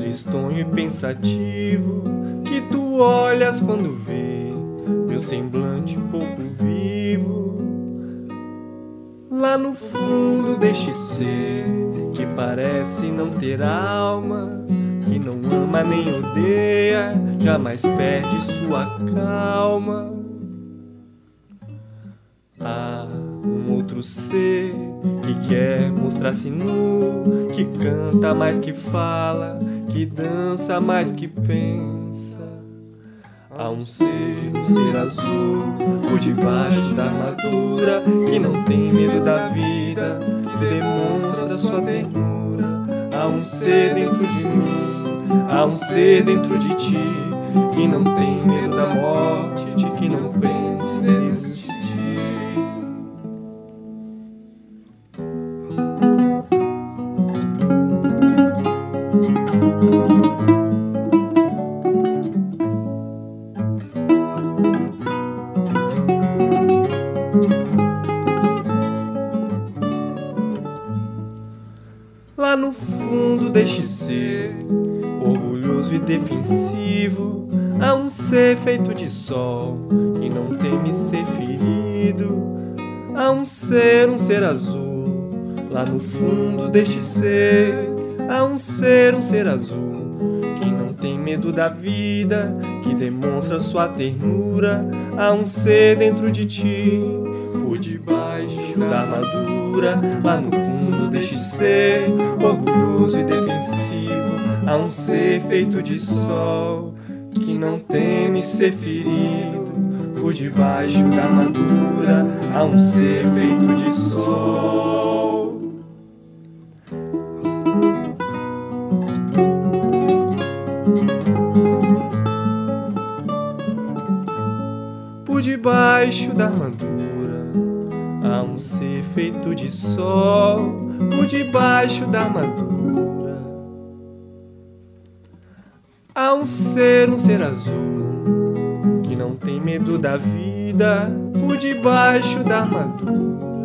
tristonho e pensativo, que tu olhas quando vê meu semblante pouco vivo. Lá no fundo deste ser, que parece não ter alma, que não ama nem odeia, jamais perde sua calma. Há um outro ser que quer mostrar-se nu, que canta mais que fala, que dança mais que pensa. Há um ser azul, por debaixo da armadura, que não tem medo da vida, que demonstra sua ternura. Há um ser dentro de mim, há um ser dentro de ti, que não tem medo da morte, de que não pense desistir. Lá no fundo deste ser, orgulhoso e defensivo, há um ser feito de sol, que não teme ser ferido. Há um ser azul, lá no fundo deste ser. Há um ser azul, que não tem medo da vida, que demonstra sua ternura. Há um ser dentro de ti, por debaixo da armadura, lá no fundo deste ser, orgulhoso e defensivo. Há um ser feito de sol, que não teme ser ferido, por debaixo da armadura. Há um ser feito de sol. Por debaixo da armadura, há um ser feito de sol. Por debaixo da armadura, há um ser azul, que não tem medo da vida. Por debaixo da armadura,